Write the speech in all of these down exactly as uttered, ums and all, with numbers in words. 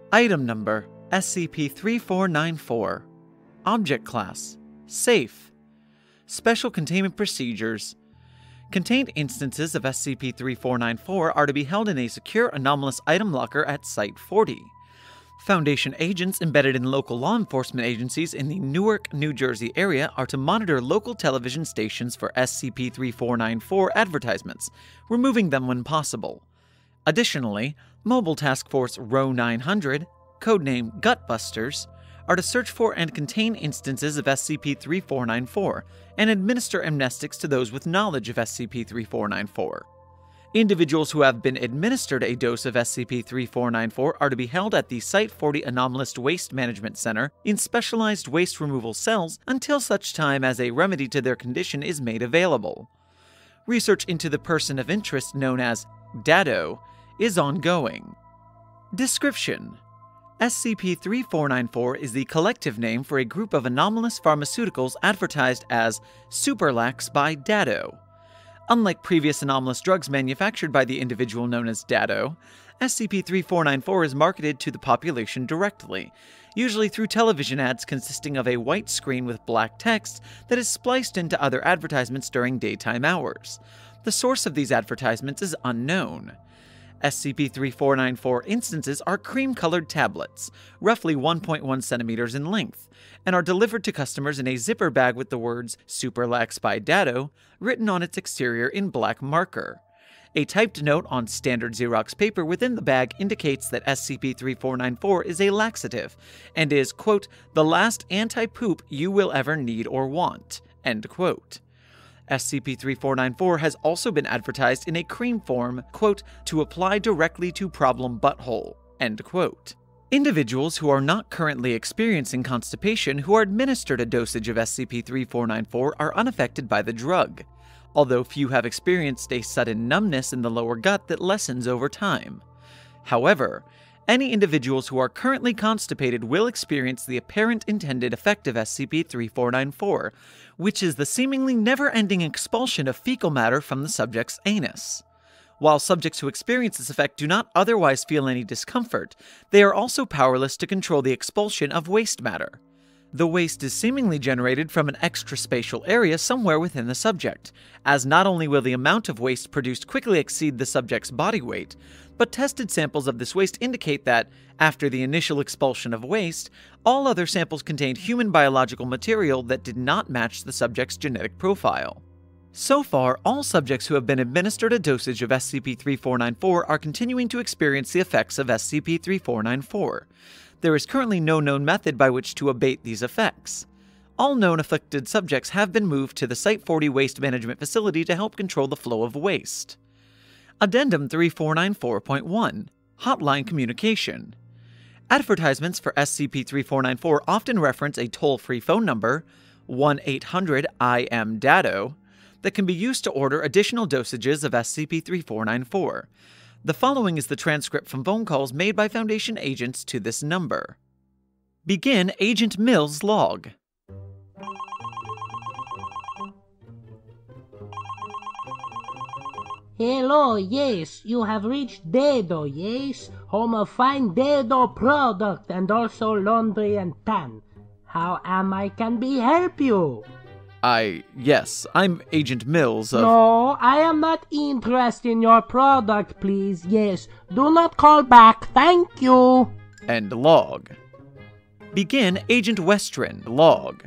Item Number S C P thirty-four ninety-four. Object Class Safe. Special Containment Procedures. Contained instances of S C P thirty-four ninety-four are to be held in a secure anomalous item locker at Site forty. Foundation agents embedded in local law enforcement agencies in the Newark, New Jersey area are to monitor local television stations for S C P thirty-four ninety-four advertisements, removing them when possible. Additionally, Mobile Task Force Row nine hundred, codename Gutbusters, are to search for and contain instances of S C P thirty-four ninety-four and administer amnestics to those with knowledge of S C P thirty-four ninety-four. Individuals who have been administered a dose of S C P thirty-four ninety-four are to be held at the Site forty Anomalous Waste Management Center in specialized waste removal cells until such time as a remedy to their condition is made available. Research into the person of interest known as dado is ongoing. Description: S C P thirty-four ninety-four is the collective name for a group of anomalous pharmaceuticals advertised as Superlax by Dado. Unlike previous anomalous drugs manufactured by the individual known as Dado, S C P thirty-four ninety-four is marketed to the population directly, usually through television ads consisting of a white screen with black text that is spliced into other advertisements during daytime hours. The source of these advertisements is unknown. S C P thirty-four ninety-four instances are cream-colored tablets, roughly one point one centimeters in length, and are delivered to customers in a zipper bag with the words Superlax by Dado written on its exterior in black marker. A typed note on standard Xerox paper within the bag indicates that S C P thirty-four ninety-four is a laxative and is, quote, the last anti-poop you will ever need or want, end quote. S C P thirty-four ninety-four has also been advertised in a cream form, quote, to apply directly to problem butthole, end quote. Individuals who are not currently experiencing constipation who are administered a dosage of S C P thirty-four ninety-four are unaffected by the drug, although few have experienced a sudden numbness in the lower gut that lessens over time. However, any individuals who are currently constipated will experience the apparent intended effect of S C P thirty-four ninety-four, which is the seemingly never-ending expulsion of fecal matter from the subject's anus. While subjects who experience this effect do not otherwise feel any discomfort, they are also powerless to control the expulsion of waste matter. The waste is seemingly generated from an extraspatial area somewhere within the subject, as not only will the amount of waste produced quickly exceed the subject's body weight, but tested samples of this waste indicate that, after the initial expulsion of waste, all other samples contained human biological material that did not match the subject's genetic profile. So far, all subjects who have been administered a dosage of S C P thirty-four ninety-four are continuing to experience the effects of S C P thirty-four ninety-four. There is currently no known method by which to abate these effects. All known afflicted subjects have been moved to the Site forty Waste Management Facility to help control the flow of waste. Addendum thirty-four ninety-four point one Hotline Communication. Advertisements for S C P thirty-four ninety-four often reference a toll-free phone number, one eight hundred I am dado, that can be used to order additional dosages of S C P thirty-four ninety-four. The following is the transcript from phone calls made by Foundation agents to this number. Begin Agent Mills' log. Hello, yes, you have reached Dado, yes? Home of fine Dado product and also laundry and tan. How am I can be help you? I, yes, I'm Agent Mills of... No, I am not interested in your product, please. Yes, do not call back, thank you. End log. Begin Agent Westron, log.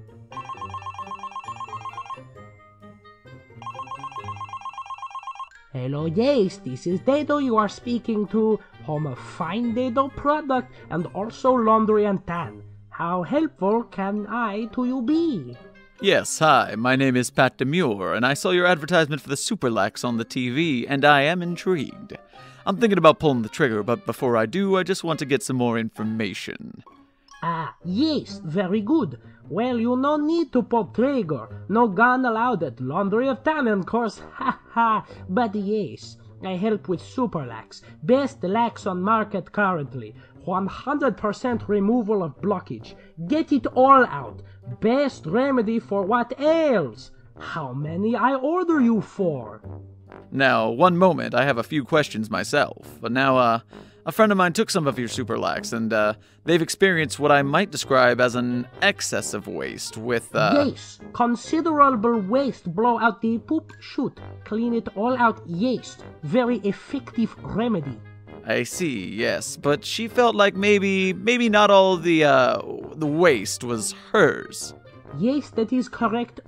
Hello, yes, this is Dado you are speaking to. Home of fine Dado product and also laundry and tan. How helpful can I to you be? Yes, hi, my name is Pat Demure, and I saw your advertisement for the Superlax on the T V, and I am intrigued. I'm thinking about pulling the trigger, but before I do, I just want to get some more information. Ah, yes, very good. Well, you no need to pull trigger. No gun allowed at Laundry of Tan, course, ha ha. But yes, I help with Superlax, best lax on market currently. one hundred percent removal of blockage. Get it all out. Best remedy for what ails. How many I order you for? Now, one moment, I have a few questions myself. But now, uh, A friend of mine took some of your superlax, and uh, they've experienced what I might describe as an excess of waste with, uh... Yes, considerable waste. Blow out the poop chute. Clean it all out. Yes, very effective remedy. I see, yes, but she felt like maybe, maybe not all the, uh, the waste was hers. Yes, that is correct.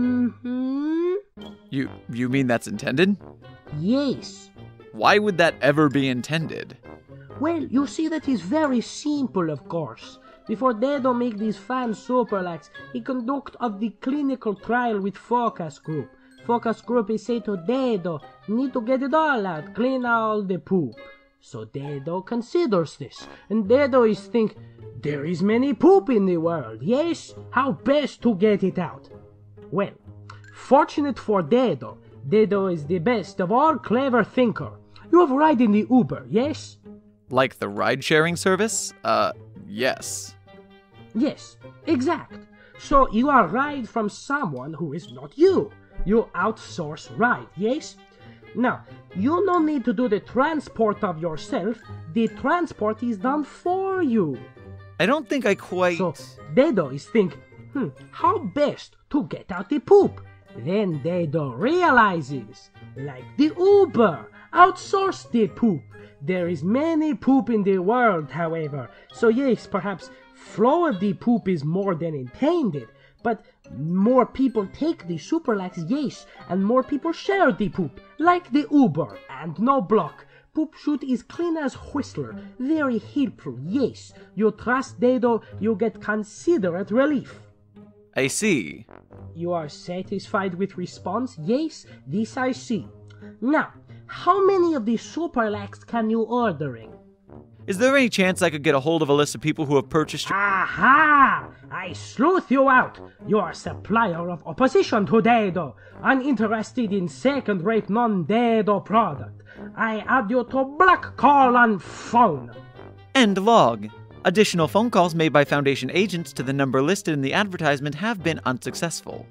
Mm-hmm. You, you mean that's intended? Yes. Why would that ever be intended? Well, you see, that is very simple, of course. Before Dado make these fan superlax, he conduct of the clinical trial with focus group. Focus group is say to Dado, need to get it all out, clean all the poop. So Dado considers this, and Dado is think, there is many poop in the world, yes? How best to get it out? Well, fortunate for Dado, Dado is the best of all clever thinker. You have ride in the Uber, yes? Like the ride-sharing service? Uh, yes. Yes, exact. So you are ride from someone who is not you. You outsource ride, yes? Now, you no need to do the transport of yourself. The transport is done for you. I don't think I quite... So, Dado is think, hmm, how best to get out the poop? Then Dado realizes, like the Uber, outsource the poop. There is many poop in the world, however, so yes, perhaps flow of the poop is more than intended, but more people take the superlax, yes, and more people share the poop, like the Uber, and no block. Poop chute is clean as Whistler, very helpful, yes. You trust Dado, you get considerate relief. I see. You are satisfied with response? Yes, this I see. Now, how many of these superlax can you ordering? Is there any chance I could get a hold of a list of people who have purchased your... Aha! I sleuth you out! You are supplier of opposition to Dado, uninterested in second-rate non-Dado product. I add you to black call on phone. End log. Additional phone calls made by Foundation agents to the number listed in the advertisement have been unsuccessful.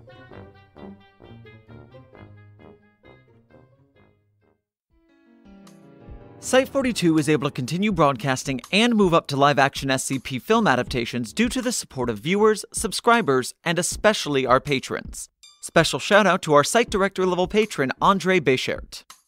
Site forty-two is able to continue broadcasting and move up to live-action S C P film adaptations due to the support of viewers, subscribers, and especially our patrons. Special shout-out to our site director level patron, Andre Bechert.